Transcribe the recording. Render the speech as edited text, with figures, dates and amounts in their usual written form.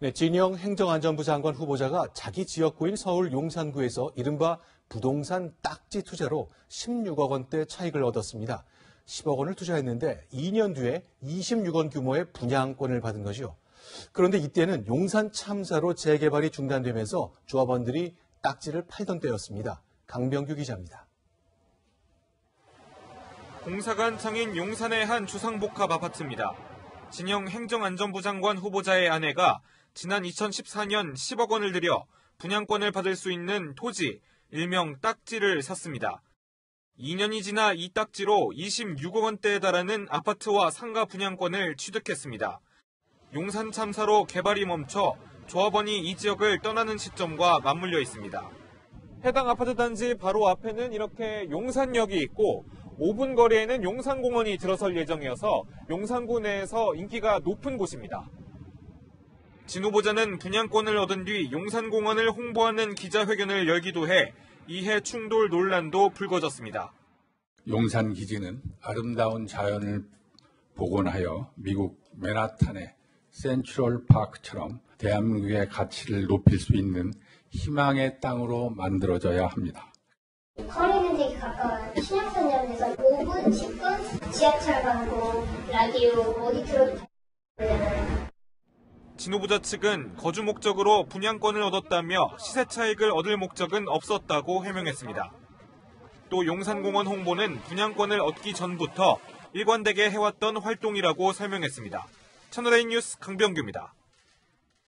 네, 진영 행정안전부 장관 후보자가 자기 지역구인 서울 용산구에서 이른바 부동산 딱지 투자로 16억 원대 차익을 얻었습니다. 10억 원을 투자했는데 2년 뒤에 26원 규모의 분양권을 받은 거죠. 그런데 이때는 용산 참사로 재개발이 중단되면서 조합원들이 딱지를 팔던 때였습니다. 강병규 기자입니다. 공사가 한창인 용산의 한 주상복합 아파트입니다. 진영 행정안전부 장관 후보자의 아내가 지난 2014년 10억 원을 들여 분양권을 받을 수 있는 토지, 일명 딱지를 샀습니다. 2년이 지나 이 딱지로 26억 원대에 달하는 아파트와 상가 분양권을 취득했습니다. 용산 참사로 개발이 멈춰 조합원이 이 지역을 떠나는 시점과 맞물려 있습니다. 해당 아파트 단지 바로 앞에는 이렇게 용산역이 있고 5분 거리에는 용산공원이 들어설 예정이어서 용산구 내에서 인기가 높은 곳입니다. 진 후보자는 분양권을 얻은 뒤 용산공원을 홍보하는 기자회견을 열기도 해 이해 충돌 논란도 불거졌습니다. 용산 기지는 아름다운 자연을 복원하여 미국 맨하탄의 센트럴 파크처럼 대한민국의 가치를 높일 수 있는 희망의 땅으로 만들어져야 합니다. 거리는 되게 가까워요. 신약선역에서 5분, 10분 지하철 가고 라디오 어디 들어도 되잖아요. 진 후보자 측은 거주 목적으로 분양권을 얻었다며 시세 차익을 얻을 목적은 없었다고 해명했습니다. 또 용산공원 홍보는 분양권을 얻기 전부터 일관되게 해왔던 활동이라고 설명했습니다. 채널A 뉴스 강병규입니다.